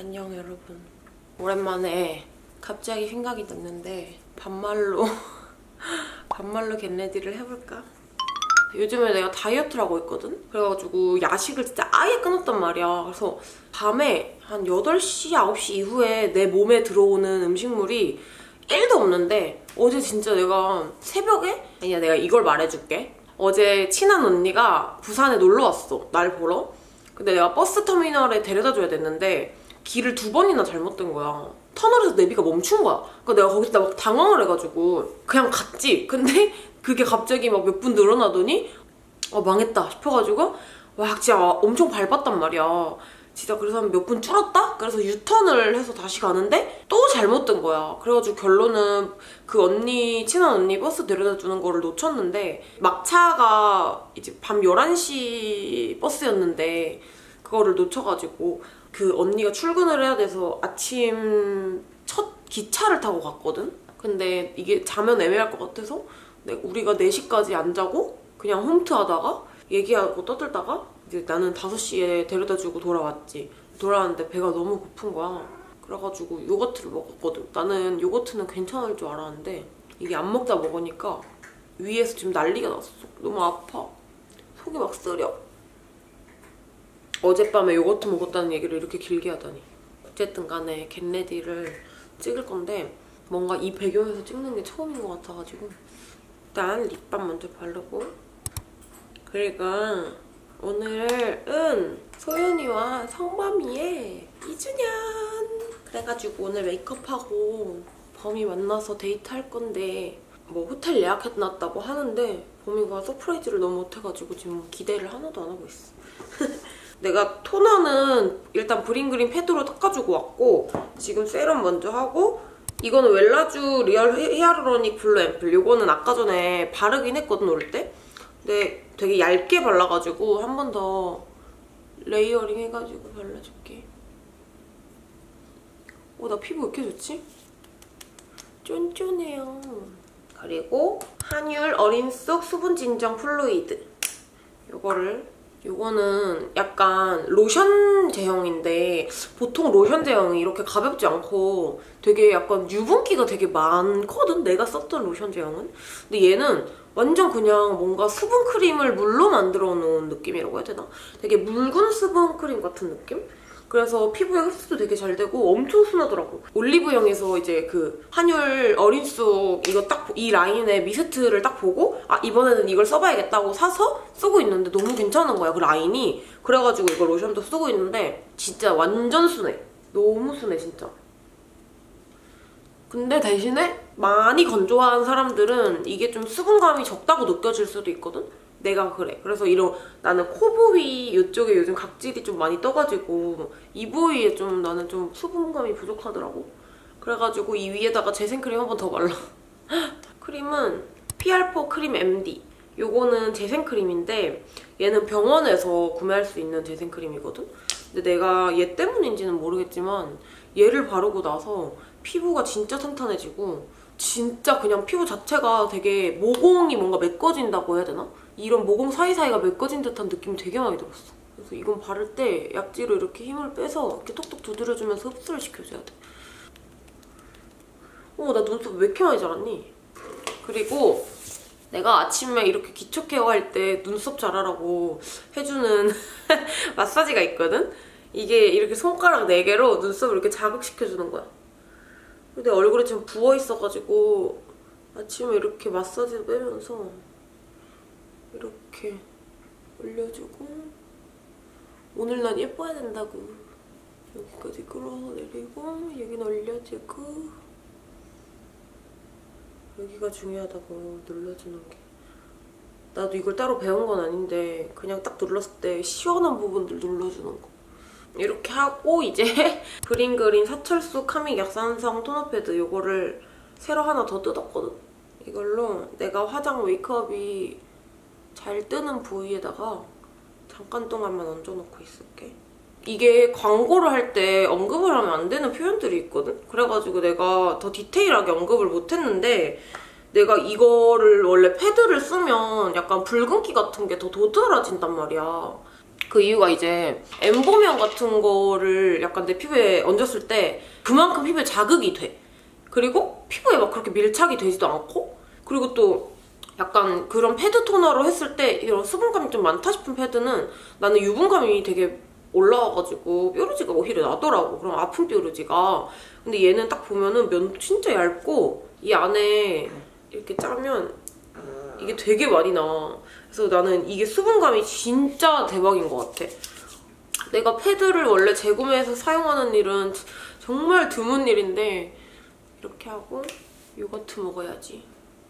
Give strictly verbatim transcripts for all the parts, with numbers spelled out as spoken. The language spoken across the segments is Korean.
안녕 여러분. 오랜만에 갑자기 생각이 났는데 반말로 반말로 겟레디를 해볼까? 요즘에 내가 다이어트를 하고 있거든? 그래가지고 야식을 진짜 아예 끊었단 말이야. 그래서 밤에 한 여덟 시, 아홉 시 이후에 내 몸에 들어오는 음식물이 일도 없는데 어제 진짜 내가 새벽에? 아니야, 내가 이걸 말해줄게. 어제 친한 언니가 부산에 놀러 왔어, 날 보러. 근데 내가 버스 터미널에 데려다 줘야 됐는데 길을 두 번이나 잘못된 거야. 터널에서 내비가 멈춘 거야. 그러니까 내가 거기서 막 당황을 해가지고 그냥 갔지. 근데 그게 갑자기 막 몇 분 늘어나더니 어 망했다 싶어가지고 와 진짜 엄청 밟았단 말이야. 진짜 그래서 한 몇 분 줄었다? 그래서 유턴을 해서 다시 가는데 또 잘못된 거야. 그래가지고 결론은 그 언니, 친한 언니 버스 데려다 주는 거를 놓쳤는데 막차가 이제 밤 열한 시 버스였는데 그거를 놓쳐가지고 그 언니가 출근을 해야 돼서 아침 첫 기차를 타고 갔거든? 근데 이게 자면 애매할 것 같아서 우리가 네 시까지 안 자고 그냥 홈트하다가 얘기하고 떠들다가 이제 나는 다섯 시에 데려다주고 돌아왔지. 돌아왔는데 배가 너무 고픈 거야. 그래가지고 요거트를 먹었거든. 나는 요거트는 괜찮을 줄 알았는데 이게 안 먹다 먹으니까 위에서 지금 난리가 났어. 너무 아파. 속이 막 쓰려. 어젯밤에 요거트 먹었다는 얘기를 이렇게 길게 하다니. 어쨌든 간에 겟레디를 찍을 건데 뭔가 이 배경에서 찍는 게 처음인 것 같아가지고 일단 립밤 먼저 바르고, 그리고 오늘은 소연이와 성범이의 이 주년! 그래가지고 오늘 메이크업하고 범이 만나서 데이트할 건데 뭐 호텔 예약해놨다고 하는데 범이가 서프라이즈를 너무 못해가지고 지금 기대를 하나도 안 하고 있어. 내가 토너는 일단 브링그린 패드로 닦아주고 왔고 지금 세럼 먼저 하고, 이거는 웰라쥬 리얼 히아루로닉 블루 앰플. 이거는 아까 전에 바르긴 했거든, 올 때. 근데 되게 얇게 발라가지고 한 번 더 레이어링 해가지고 발라줄게. 어, 나 피부 왜 이렇게 좋지? 쫀쫀해요. 그리고 한율 어린 속 수분 진정 플루이드. 이거를 요거는 약간 로션 제형인데 보통 로션 제형이 이렇게 가볍지 않고 되게 약간 유분기가 되게 많거든? 내가 썼던 로션 제형은. 근데 얘는 완전 그냥 뭔가 수분크림을 물로 만들어 놓은 느낌이라고 해야 되나? 되게 묽은 수분크림 같은 느낌? 그래서 피부에 흡수도 되게 잘 되고 엄청 순하더라고. 올리브영에서 이제 그 한율 어린 속 이거 딱 이 라인의 미스트를 딱 보고 아 이번에는 이걸 써봐야겠다고 사서 쓰고 있는데 너무 괜찮은 거야, 그 라인이. 그래가지고 이거 로션도 쓰고 있는데 진짜 완전 순해. 너무 순해 진짜. 근데 대신에 많이 건조한 사람들은 이게 좀 수분감이 적다고 느껴질 수도 있거든? 내가 그래. 그래서 이런 나는 코 부위 이쪽에 요즘 각질이 좀 많이 떠가지고 이 부위에 좀 나는 좀 수분감이 부족하더라고. 그래가지고 이 위에다가 재생크림 한 번 더 발라. 크림은 피알포 크림 엠디. 요거는 재생크림인데 얘는 병원에서 구매할 수 있는 재생크림이거든? 근데 내가 얘 때문인지는 모르겠지만 얘를 바르고 나서 피부가 진짜 탄탄해지고 진짜 그냥 피부 자체가 되게 모공이 뭔가 메꿔진다고 해야 되나? 이런 모공 사이사이가 메꿔진 듯한 느낌이 되게 많이 들었어. 그래서 이건 바를 때 약지로 이렇게 힘을 빼서 이렇게 톡톡 두드려주면서 흡수를 시켜줘야 돼. 어, 나 눈썹 왜 이렇게 많이 자랐니? 그리고 내가 아침에 이렇게 기초 케어할 때 눈썹 자라라고 해주는 마사지가 있거든? 이게 이렇게 손가락 네 개로 눈썹을 이렇게 자극시켜주는 거야. 내 얼굴이 지금 부어있어가지고 아침에 이렇게 마사지 빼면서 이렇게 올려주고, 오늘 난 예뻐야 된다고 여기까지 끌어내리고 여기는 올려주고, 여기가 중요하다고 눌러주는 게. 나도 이걸 따로 배운 건 아닌데 그냥 딱 눌렀을 때 시원한 부분들 눌러주는 거. 이렇게 하고 이제 브링그린 사철수 카믹 약산성 토너 패드 이거를 새로 하나 더 뜯었거든? 이걸로 내가 화장 메이크업이 잘 뜨는 부위에다가 잠깐 동안만 얹어놓고 있을게. 이게 광고를 할 때 언급을 하면 안 되는 표현들이 있거든? 그래가지고 내가 더 디테일하게 언급을 못했는데 내가 이거를 원래 패드를 쓰면 약간 붉은기 같은 게 더 도드라진단 말이야. 그 이유가 이제 엠보면 같은 거를 약간 내 피부에 얹었을 때 그만큼 피부에 자극이 돼. 그리고 피부에 막 그렇게 밀착이 되지도 않고, 그리고 또 약간 그런 패드 토너로 했을 때 이런 수분감이 좀 많다 싶은 패드는 나는 유분감이 되게 올라와가지고 뾰루지가 오히려 나더라고. 그럼 아픈 뾰루지가. 근데 얘는 딱 보면은 면도 진짜 얇고 이 안에 이렇게 짜면 이게 되게 많이 나와. 그래서 나는 이게 수분감이 진짜 대박인 것 같아. 내가 패드를 원래 재구매해서 사용하는 일은 정말 드문 일인데 이렇게 하고 요거트 먹어야지.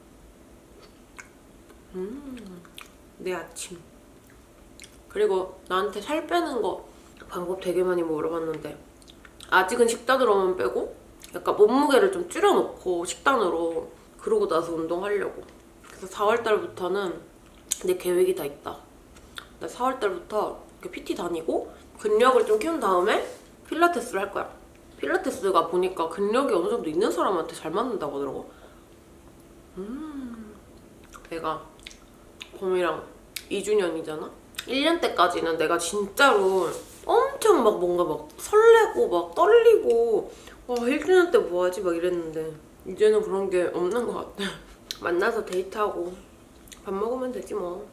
음, 내 아침. 그리고 나한테 살 빼는 거 방법 되게 많이 물어봤는데 아직은 식단으로만 빼고 약간 몸무게를 좀 줄여놓고 식단으로 그러고 나서 운동하려고. 그래서 사월 달부터는 내 계획이 다 있다. 나 사월 달부터 피티 다니고 근력을 좀 키운 다음에 필라테스를 할 거야. 필라테스가 보니까 근력이 어느 정도 있는 사람한테 잘 맞는다고 하더라고. 음, 내가 봄이랑 이 주년이잖아? 일 년 때까지는 내가 진짜로 엄청 막 뭔가 막 설레고 막 떨리고 와 일 주년 때 뭐하지? 막 이랬는데 이제는 그런 게 없는 것 같아. 만나서 데이트하고 밥 먹으면 되지 뭐.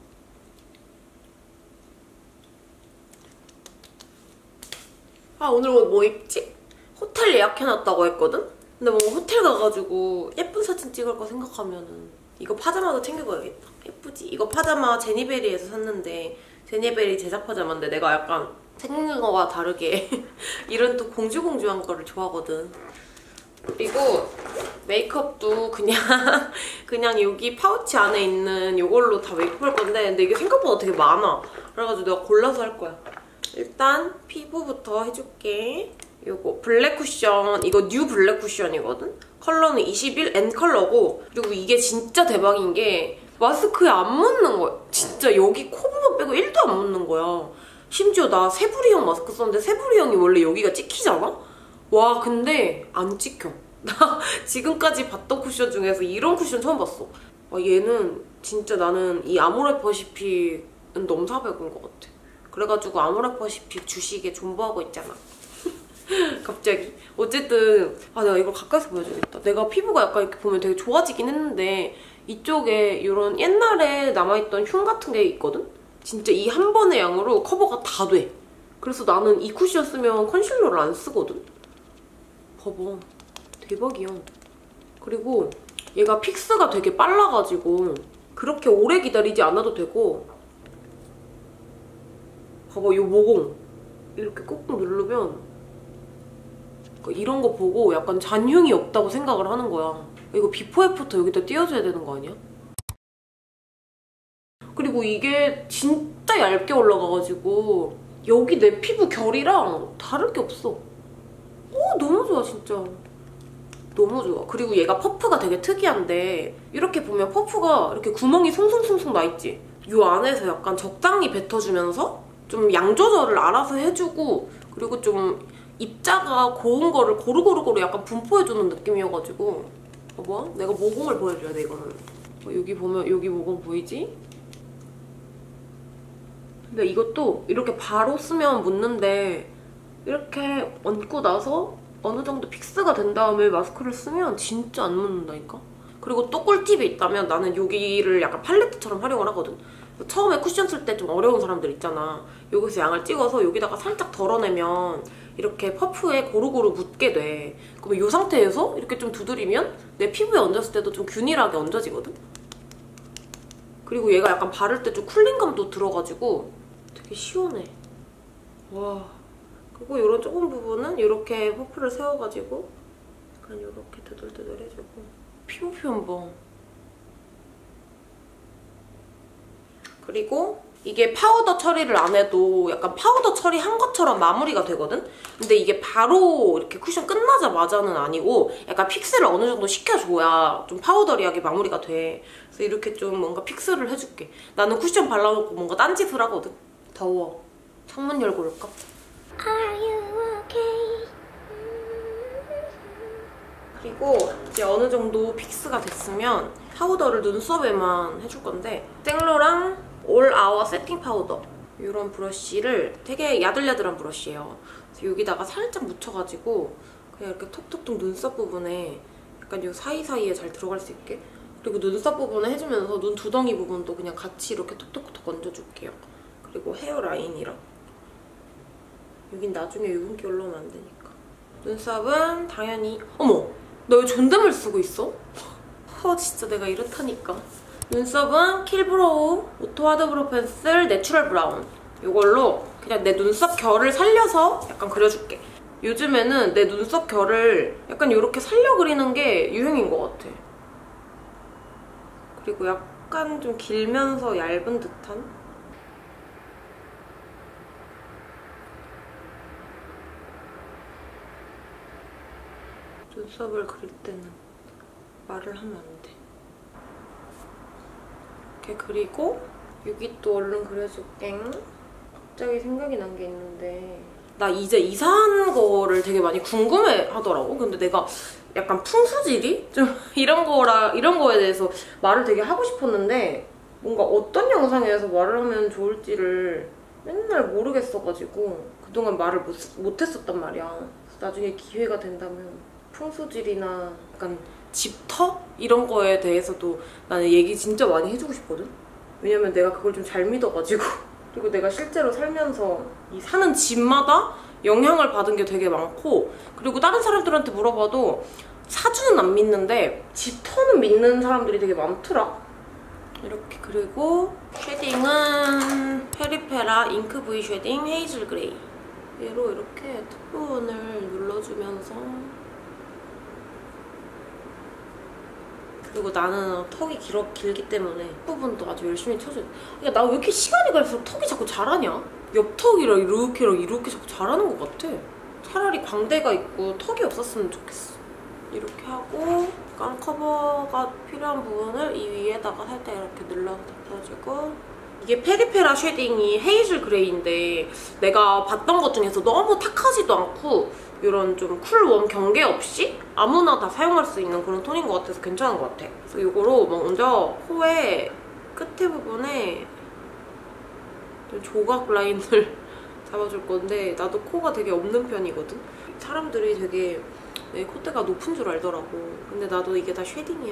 아 오늘 옷 뭐 입지? 호텔 예약해놨다고 했거든? 근데 뭔가 호텔 가가지고 예쁜 사진 찍을 거 생각하면은 이거 파자마도 챙겨가야겠다. 예쁘지? 이거 파자마 제니베리에서 샀는데 제니베리 제작 파자마인데 내가 약간 생긴 거와 다르게 이런 또 공주공주한 거를 좋아하거든. 그리고 메이크업도 그냥 그냥 여기 파우치 안에 있는 이걸로 다 메이크업할 건데 근데 이게 생각보다 되게 많아. 그래가지고 내가 골라서 할 거야. 일단 피부부터 해줄게. 요거 블랙 쿠션, 이거 뉴 블랙 쿠션이거든? 컬러는 이십일 N 컬러고 그리고 이게 진짜 대박인 게 마스크에 안 묻는 거야. 진짜 여기 코 부분 빼고 일도 안 묻는 거야. 심지어 나 세부리형 마스크 썼는데 세부리형이 원래 여기가 찍히잖아? 와 근데 안 찍혀. 나 지금까지 봤던 쿠션 중에서 이런 쿠션 처음 봤어. 와 얘는 진짜 나는 이 아모레퍼시픽은 넘사벽인 것 같아. 그래가지고 아모레퍼시픽 주식에 존버하고 있잖아. 갑자기. 어쨌든 아 내가 이걸 가까이서 보여줘야겠다. 내가 피부가 약간 이렇게 보면 되게 좋아지긴 했는데 이쪽에 이런 옛날에 남아있던 흉 같은 게 있거든? 진짜 이 한 번의 양으로 커버가 다 돼. 그래서 나는 이 쿠션 쓰면 컨실러를 안 쓰거든? 봐봐. 대박이야. 그리고 얘가 픽스가 되게 빨라가지고 그렇게 오래 기다리지 않아도 되고 봐봐 이 모공 이렇게 꾹꾹 누르면 이런 거 보고 약간 잔흉이 없다고 생각을 하는 거야. 이거 비포 애프터 여기다 띄워줘야 되는 거 아니야? 그리고 이게 진짜 얇게 올라가가지고 여기 내 피부 결이랑 다를 게 없어. 오 너무 좋아 진짜. 너무 좋아. 그리고 얘가 퍼프가 되게 특이한데 이렇게 보면 퍼프가 이렇게 구멍이 숭숭숭숭 나있지? 이 안에서 약간 적당히 뱉어주면서 좀 양 조절을 알아서 해주고 그리고 좀 입자가 고운 거를 고루고루고루 약간 분포해주는 느낌이어가지고 어, 뭐야? 내가 모공을 보여줘야 돼 이거는. 어, 여기 보면 여기 모공 보이지? 근데 이것도 이렇게 바로 쓰면 묻는데 이렇게 얹고 나서 어느 정도 픽스가 된 다음에 마스크를 쓰면 진짜 안 묻는다니까? 그리고 또 꿀팁이 있다면 나는 여기를 약간 팔레트처럼 활용을 하거든. 처음에 쿠션 쓸 때 좀 어려운 사람들 있잖아. 여기서 양을 찍어서 여기다가 살짝 덜어내면 이렇게 퍼프에 고루고루 묻게 돼. 그러면 이 상태에서 이렇게 좀 두드리면 내 피부에 얹었을 때도 좀 균일하게 얹어지거든? 그리고 얘가 약간 바를 때 좀 쿨링감도 들어가지고 되게 시원해. 와. 그리고 이런 조금 부분은 이렇게 퍼프를 세워가지고 약간 이렇게 드들드들 해주고 피부 표현 봐. 그리고 이게 파우더 처리를 안 해도 약간 파우더 처리한 것처럼 마무리가 되거든? 근데 이게 바로 이렇게 쿠션 끝나자마자는 아니고 약간 픽스를 어느 정도 시켜줘야 좀 파우더리하게 마무리가 돼. 그래서 이렇게 좀 뭔가 픽스를 해줄게. 나는 쿠션 발라놓고 뭔가 딴짓을 하거든? 더워. 창문 열고 올까? Are you okay? 그리고 이제 어느 정도 픽스가 됐으면 파우더를 눈썹에만 해줄 건데 생로랑 올 아워 세팅 파우더 이런 브러쉬를 되게 야들야들한 브러쉬예요. 그래서 여기다가 살짝 묻혀가지고 그냥 이렇게 톡톡톡 눈썹 부분에 약간 이 사이사이에 잘 들어갈 수 있게, 그리고 눈썹 부분에 해주면서 눈 두덩이 부분도 그냥 같이 이렇게 톡톡톡 얹어줄게요. 그리고 헤어라인이랑 여긴 나중에 유분기 올라오면 안 되니까. 눈썹은 당연히 어머! 나 왜 존댓말 쓰고 있어? 어 진짜 내가 이렇다니까. 눈썹은 킬브로우 오토 하드브로우 펜슬 내추럴 브라운, 이걸로 그냥 내 눈썹 결을 살려서 약간 그려줄게. 요즘에는 내 눈썹 결을 약간 이렇게 살려 그리는 게 유행인 것 같아. 그리고 약간 좀 길면서 얇은 듯한? 눈썹을 그릴 때는 말을 하면 안 돼. 이렇게 그리고 여기 또 얼른 그려줄게. 갑자기 생각이 난 게 있는데, 나 이제 이사한 거를 되게 많이 궁금해 하더라고. 근데 내가 약간 풍수지리? 좀 이런 거라, 이런 거에 대해서 말을 되게 하고 싶었는데 뭔가 어떤 영상에서 말을 하면 좋을지를 맨날 모르겠어가지고 그동안 말을 못, 못했었단 말이야. 그래서 나중에 기회가 된다면 풍수지리나 약간 집터? 이런 거에 대해서도 나는 얘기 진짜 많이 해주고 싶거든? 왜냐면 내가 그걸 좀 잘 믿어가지고. 그리고 내가 실제로 살면서 이 사는 집마다 영향을 받은 게 되게 많고, 그리고 다른 사람들한테 물어봐도 사주는 안 믿는데 집터는 믿는 사람들이 되게 많더라. 이렇게. 그리고 쉐딩은 페리페라 잉크 V 쉐딩 헤이즐 그레이. 얘로 이렇게 턱 부분을 눌러주면서, 그리고 나는 턱이 길어, 길기 때문에 부분도 아주 열심히 쳐줘요. 야, 나 왜 이렇게 시간이 갈수록 턱이 자꾸 자라냐? 옆턱이랑 이렇게랑 이렇게 자꾸 자라는 것 같아. 차라리 광대가 있고 턱이 없었으면 좋겠어. 이렇게 하고 약간 커버가 필요한 부분을 이 위에다가 살짝 이렇게 눌러서 덮어주고. 이게 페리페라 쉐딩이 헤이즐 그레이인데 내가 봤던 것 중에서 너무 탁하지도 않고 이런 좀 쿨, 웜 경계 없이 아무나 다 사용할 수 있는 그런 톤인 것 같아서 괜찮은 것 같아. 그래서 이거로 먼저 코의 끝에 부분에 좀 조각 라인을 잡아줄 건데, 나도 코가 되게 없는 편이거든? 사람들이 되게 내 콧대가 높은 줄 알더라고. 근데 나도 이게 다 쉐딩이야.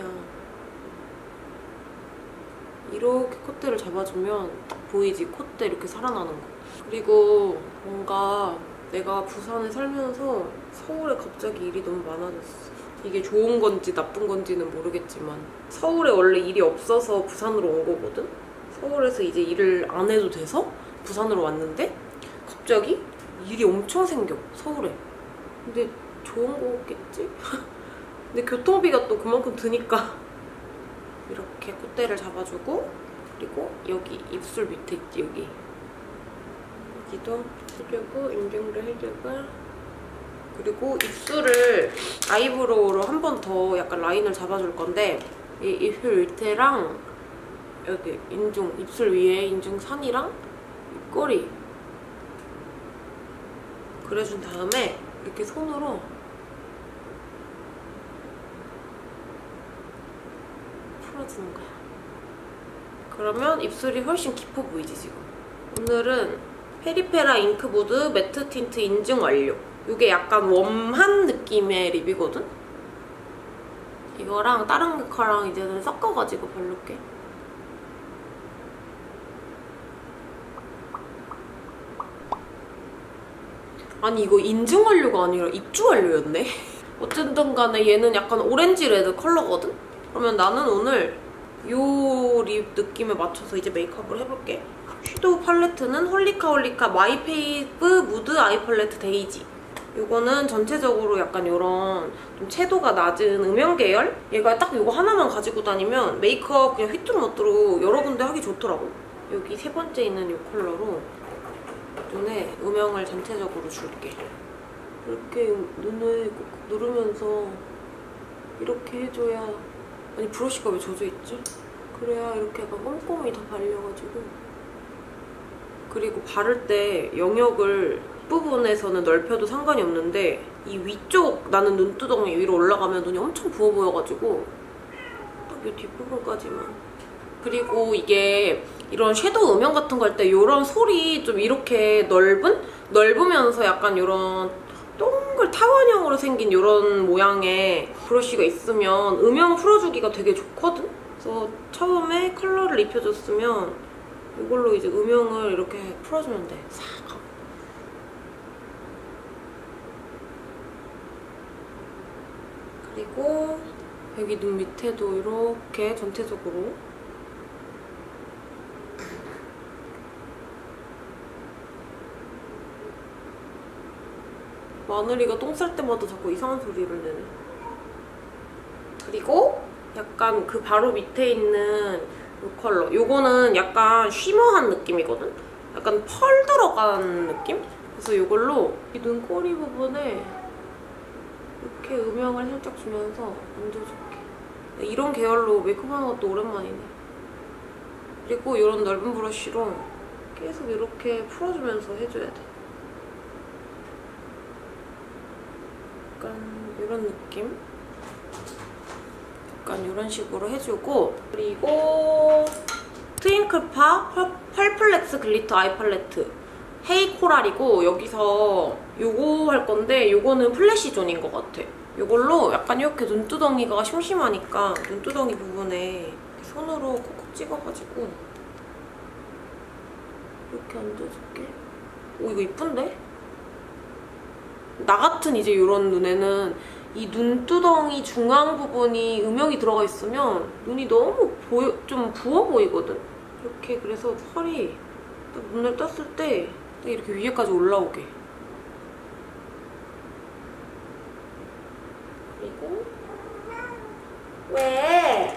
이렇게 콧대를 잡아주면 딱 보이지? 콧대 이렇게 살아나는 거. 그리고 뭔가 내가 부산에 살면서 서울에 갑자기 일이 너무 많아졌어. 이게 좋은 건지 나쁜 건지는 모르겠지만 서울에 원래 일이 없어서 부산으로 온 거거든? 서울에서 이제 일을 안 해도 돼서 부산으로 왔는데 갑자기 일이 엄청 생겨, 서울에. 근데 좋은 거겠지? 근데 교통비가 또 그만큼 드니까. 이렇게 콧대를 잡아주고, 그리고 여기 입술 밑에 있지, 여기. 여기도 해주고, 인중도 해주고. 그리고 입술을 아이브로우로 한 번 더 약간 라인을 잡아줄 건데, 이 입술 밑에랑 여기 인중, 입술 위에 인중 산이랑 입꼬리 그려준 다음에 이렇게 손으로 풀어주는 거야. 그러면 입술이 훨씬 깊어 보이지, 지금. 오늘은 페리페라 잉크보드 매트 틴트 인증 완료. 이게 약간 웜한 느낌의 립이거든? 이거랑 다른 거랑 이제는 섞어가지고 바를게. 아니 이거 인증 완료가 아니라 입주 완료였네? 어쨌든 간에 얘는 약간 오렌지 레드 컬러거든? 그러면 나는 오늘 요 립 느낌에 맞춰서 이제 메이크업을 해볼게. 섀도우 팔레트는 홀리카 홀리카 마이페이브 무드 아이 팔레트 데이지. 이거는 전체적으로 약간 이런 좀 채도가 낮은 음영 계열? 얘가 딱 이거 하나만 가지고 다니면 메이크업 그냥 휘뚜루마뚜루 여러 군데 하기 좋더라고. 여기 세 번째 있는 이 컬러로 눈에 음영을 전체적으로 줄게. 이렇게 눈을 꾹꾹 누르면서 이렇게 해줘야, 아니 브러쉬가 왜 젖어있지? 그래야 이렇게 약간 꼼꼼히 다 발려가지고. 그리고 바를 때 영역을 부분에서는 넓혀도 상관이 없는데 이 위쪽, 나는 눈두덩이 위로 올라가면 눈이 엄청 부어 보여가지고 딱 이 뒷부분까지만. 그리고 이게 이런 섀도우 음영 같은 거 할 때 이런 솔이 좀 이렇게 넓은? 넓으면서 약간 이런 동글 타원형으로 생긴 이런 모양의 브러쉬가 있으면 음영 풀어주기가 되게 좋거든? 그래서 처음에 컬러를 입혀줬으면 이걸로 이제 음영을 이렇게 풀어주면 돼. 싹 하고. 그리고 여기 눈 밑에도 이렇게 전체적으로 마늘이가 똥 쌀 때마다 자꾸 이상한 소리를 내네. 그리고 약간 그 바로 밑에 있는 이 컬러. 요거는 약간 쉬머한 느낌이거든? 약간 펄 들어간 느낌? 그래서 이걸로 이 눈꼬리 부분에 이렇게 음영을 살짝 주면서 얹어줄게. 이런 계열로 메이크업 하는 것도 오랜만이네. 그리고 이런 넓은 브러쉬로 계속 이렇게 풀어주면서 해줘야 돼. 약간 이런 느낌? 약간 이런 식으로 해주고, 그리고 트윙클파 펄플렉스 글리터 아이 팔레트 헤이 코랄이고, 여기서 요거 할 건데 요거는 플래시 존인 것 같아. 요걸로 약간 이렇게 눈두덩이가 심심하니까 눈두덩이 부분에 손으로 콕콕 찍어가지고 이렇게 얹어줄게. 오, 이거 이쁜데? 나 같은 이제 이런 눈에는 이 눈두덩이 중앙 부분이 음영이 들어가 있으면 눈이 너무 보여, 좀 부어 보이거든? 이렇게. 그래서 펄이 딱 눈을 떴을 때 이렇게 위에까지 올라오게. 그리고 왜?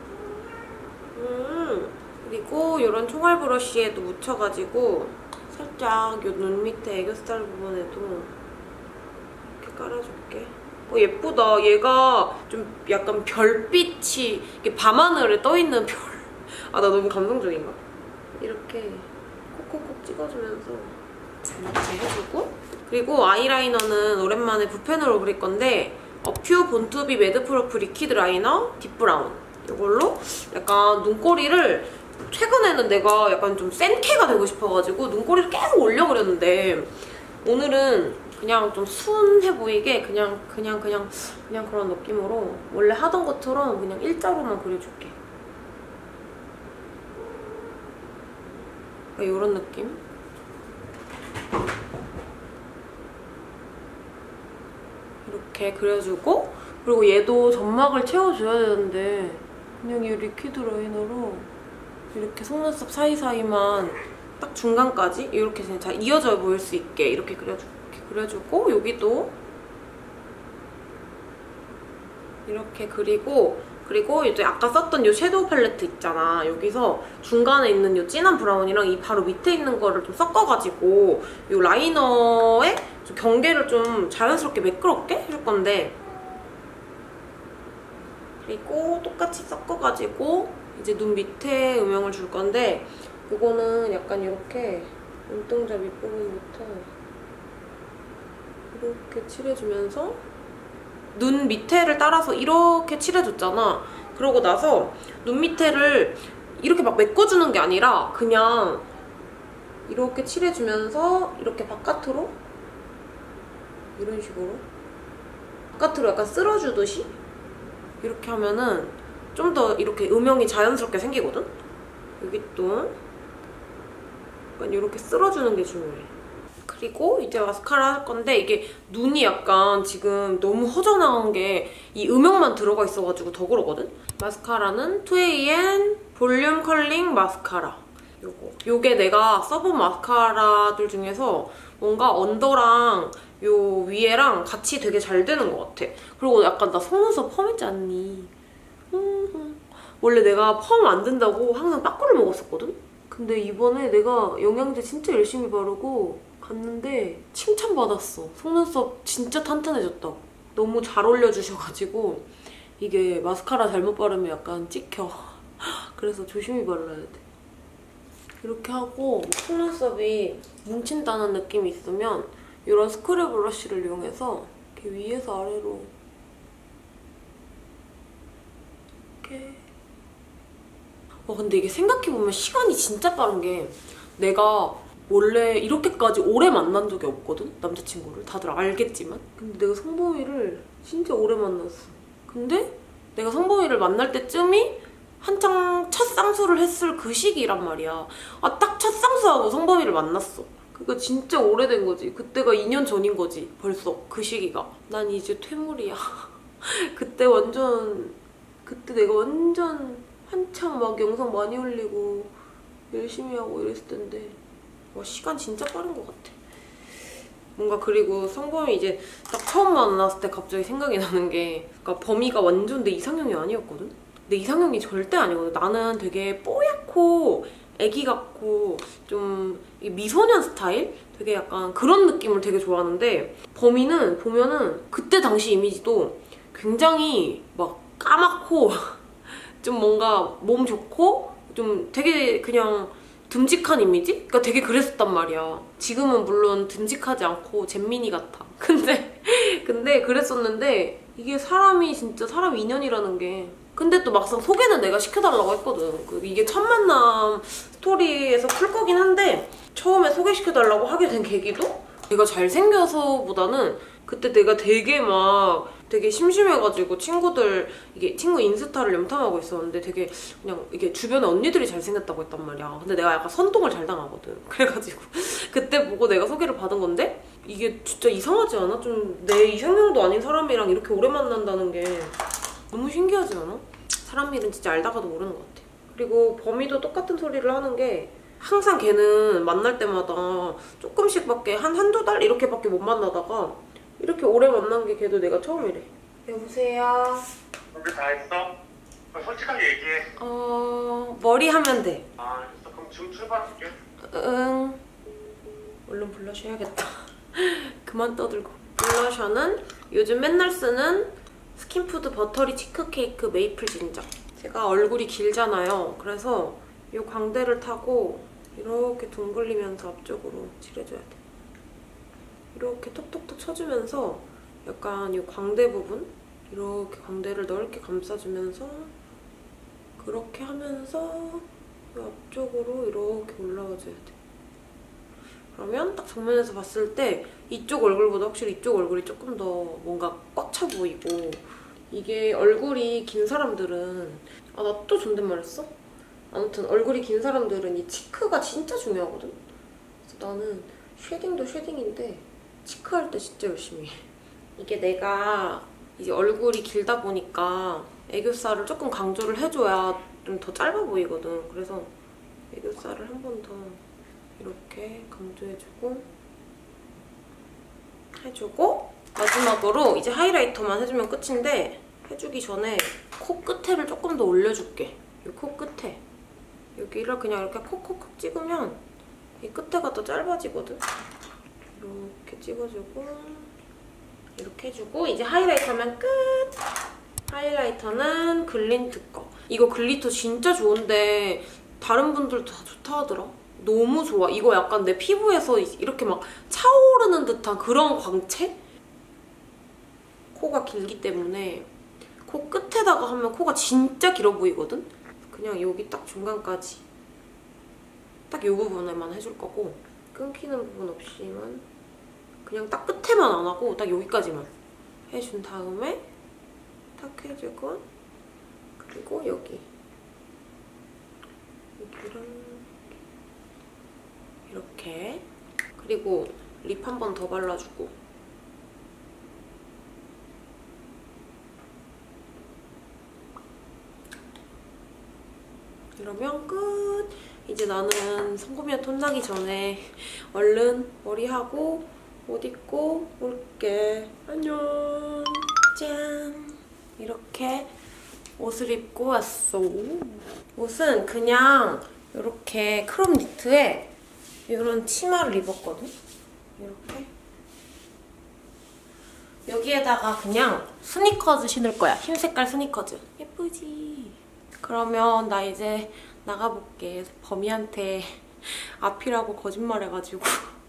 음 그리고 이런 총알 브러쉬에도 묻혀가지고 살짝 이 눈 밑에 애교살 부분에도 깔아줄게. 어, 예쁘다. 얘가 좀 약간 별빛이 이게 밤하늘에 떠있는 별. 아, 나 너무 감성적인가? 이렇게 콕콕콕 찍어주면서 이렇게 해주고, 그리고 아이라이너는 오랜만에 붓펜으로 그릴 건데 어퓨 본투비 매드 프로프 리퀴드 라이너 딥 브라운. 이걸로 약간 눈꼬리를, 최근에는 내가 약간 좀 센케가 되고 싶어가지고 눈꼬리를 계속 올려 그렸는데 오늘은 그냥 좀 순해 보이게 그냥 그냥 그냥 그냥 그런 느낌으로 원래 하던 것처럼 그냥 일자로만 그려줄게. 이런 느낌? 이렇게 그려주고, 그리고 얘도 점막을 채워줘야 되는데 그냥 이 리퀴드 라이너로 이렇게 속눈썹 사이사이만 딱 중간까지 이렇게 그냥 잘 이어져 보일 수 있게 이렇게 그려줄게. 그려주고, 여기도 이렇게 그리고, 그리고 이제 아까 썼던 이 섀도우 팔레트 있잖아. 여기서 중간에 있는 이 진한 브라운이랑 이 바로 밑에 있는 거를 좀 섞어가지고 이 라이너에 좀 경계를 좀 자연스럽게 매끄럽게 해줄 건데, 그리고 똑같이 섞어가지고 이제 눈 밑에 음영을 줄 건데, 이거는 약간 이렇게 눈동자 밑부분부터 이렇게 칠해주면서 눈 밑에를 따라서 이렇게 칠해줬잖아. 그러고 나서 눈 밑에를 이렇게 막 메꿔주는 게 아니라 그냥 이렇게 칠해주면서 이렇게 바깥으로 이런 식으로 바깥으로 약간 쓸어주듯이 이렇게 하면은 좀 더 이렇게 음영이 자연스럽게 생기거든? 여기 또 약간 이렇게 쓸어주는 게 중요해. 그리고 이제 마스카라 할 건데, 이게 눈이 약간 지금 너무 허전한 게 이 음영만 들어가 있어가지고 더 그러거든? 마스카라는 투에이엔 볼륨 컬링 마스카라. 요거. 요게 내가 써본 마스카라들 중에서 뭔가 언더랑 요 위에랑 같이 되게 잘 되는 것 같아. 그리고 약간 나 속눈썹 펌했지 않니? 원래 내가 펌 안 된다고 항상 빠꾸를 먹었었거든? 근데 이번에 내가 영양제 진짜 열심히 바르고 갔는데 칭찬받았어. 속눈썹 진짜 탄탄해졌다고. 너무 잘 올려주셔가지고 이게 마스카라 잘못 바르면 약간 찍혀. 그래서 조심히 발라야 돼. 이렇게 하고 속눈썹이 뭉친다는 느낌이 있으면 이런 스크류 브러쉬를 이용해서 이렇게 위에서 아래로 이렇게 와 근데 이게 생각해보면 시간이 진짜 빠른 게 내가 원래 이렇게까지 오래 만난 적이 없거든? 남자친구를. 다들 알겠지만. 근데 내가 성범이를 진짜 오래 만났어. 근데 내가 성범이를 만날 때쯤이 한창 첫 쌍수를 했을 그 시기란 말이야. 아, 딱 첫 쌍수하고 성범이를 만났어. 그거 진짜 오래된 거지. 그때가 이 년 전인 거지. 벌써 그 시기가. 난 이제 퇴물이야. 그때 완전 그때 내가 완전 한창 막 영상 많이 올리고 열심히 하고 이랬을 텐데 와 시간 진짜 빠른 것 같아. 뭔가 그리고 성범이 이제 딱 처음 만났을 때 갑자기 생각이 나는 게 그러니까 범이가 완전 내 이상형이 아니었거든? 내 이상형이 절대 아니거든. 나는 되게 뽀얗고 애기 같고 좀 미소년 스타일? 되게 약간 그런 느낌을 되게 좋아하는데 범이는 보면은 그때 당시 이미지도 굉장히 막 까맣고 좀 뭔가 몸 좋고 좀 되게 그냥 듬직한 이미지? 그러니까 되게 그랬었단 말이야. 지금은 물론 듬직하지 않고 잼민이 같아. 근데 근데 그랬었는데 이게 사람이 진짜 사람 인연이라는 게 근데 또 막상 소개는 내가 시켜달라고 했거든. 그 이게 첫 만남 스토리에서 풀 거긴 한데 처음에 소개시켜달라고 하게 된 계기도 내가 잘생겨서보다는 그때 내가 되게 막 되게 심심해가지고 친구들 이게 친구 인스타를 염탐하고 있었는데 되게 그냥 이게 주변에 언니들이 잘생겼다고 했단 말이야. 근데 내가 약간 선동을 잘 당하거든. 그래가지고 그때 보고 내가 소개를 받은 건데 이게 진짜 이상하지 않아? 좀 내 이상형도 아닌 사람이랑 이렇게 오래 만난다는 게 너무 신기하지 않아? 사람 일은 진짜 알다가도 모르는 것 같아. 그리고 범이도 똑같은 소리를 하는 게 항상 걔는 만날 때마다 조금씩밖에 한 한두 달 이렇게밖에 못 만나다가 이렇게 오래 만난 게 걔도 내가 처음이래. 여보세요? 준비 다 했어? 솔직하게 얘기해. 어... 머리 하면 돼. 아 알겠어. 그럼 지금 출발할게. 응. 얼른 블러셔 해야겠다. 그만 떠들고. 블러셔는 요즘 맨날 쓰는 스킨푸드 버터리 치크케이크 메이플 진정. 제가 얼굴이 길잖아요. 그래서 이 광대를 타고 이렇게 둥글리면서 앞쪽으로 칠해줘야 돼. 이렇게 톡톡톡 쳐주면서 약간 이 광대 부분 이렇게 광대를 넓게 감싸주면서 그렇게 하면서 이 앞쪽으로 이렇게 올라와줘야 돼. 그러면 딱 정면에서 봤을 때 이쪽 얼굴보다 확실히 이쪽 얼굴이 조금 더 뭔가 꽉 차 보이고 이게 얼굴이 긴 사람들은 아, 나 또 존댓말 했어? 아무튼 얼굴이 긴 사람들은 이 치크가 진짜 중요하거든? 그래서 나는 쉐딩도 쉐딩인데 치크할 때 진짜 열심히 해. 이게 내가 이제 얼굴이 길다 보니까 애교살을 조금 강조를 해줘야 좀 더 짧아 보이거든. 그래서 애교살을 한 번 더 이렇게 강조해주고 해주고 마지막으로 이제 하이라이터만 해주면 끝인데 해주기 전에 코 끝에를 조금 더 올려줄게. 이 코 끝에 여기를 그냥 이렇게 콕콕콕 찍으면 이 끝에가 더 짧아지거든. 이렇게 찍어주고 이렇게 해주고 이제 하이라이터면 끝! 하이라이터는 글린트 거. 이거 글리터 진짜 좋은데 다른 분들도 다 좋다 하더라. 너무 좋아. 이거 약간 내 피부에서 이렇게 막 차오르는 듯한 그런 광채? 코가 길기 때문에 코 끝에다가 하면 코가 진짜 길어 보이거든? 그냥 여기 딱 중간까지 딱 이 부분에만 해줄 거고 끊기는 부분 없이만 그냥 딱 끝에만 안 하고 딱 여기까지만 해준 다음에 탁 해주고 그리고 여기 여기랑 이렇게 그리고 립 한 번 더 발라주고 이러면 끝! 이제 나는 성범이한테 혼나기 전에 얼른 머리하고 옷 입고 올게. 안녕! 짠! 이렇게 옷을 입고 왔어. 옷은 그냥 이렇게 크롭 니트에 이런 치마를 입었거든? 이렇게. 여기에다가 그냥 스니커즈 신을 거야. 흰 색깔 스니커즈. 예쁘지? 그러면 나 이제 나가볼게. 범이한테 앞이라고 거짓말해가지고